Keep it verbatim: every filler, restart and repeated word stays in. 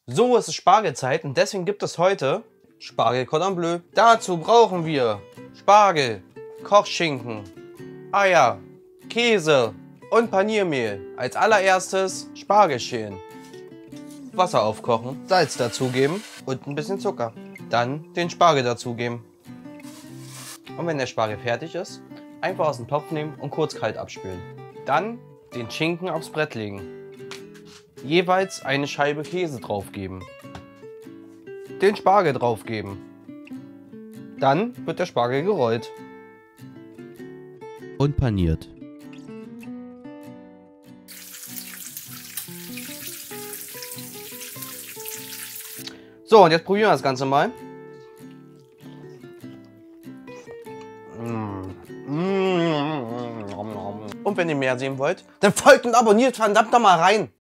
So, es ist Spargelzeit und deswegen gibt es heute Spargel Cordon Bleu. Dazu brauchen wir Spargel, Kochschinken, Eier, Käse und Paniermehl. Als allererstes Spargel schälen, Wasser aufkochen, Salz dazugeben und ein bisschen Zucker. Dann den Spargel dazugeben. Und wenn der Spargel fertig ist, einfach aus dem Topf nehmen und kurz kalt abspülen. Dann den Schinken aufs Brett legen. Jeweils eine Scheibe Käse draufgeben. Den Spargel draufgeben. Dann wird der Spargel gerollt. Und paniert. So, und jetzt probieren wir das Ganze mal. Und wenn ihr mehr sehen wollt, dann folgt und abonniert verdammt noch mal rein.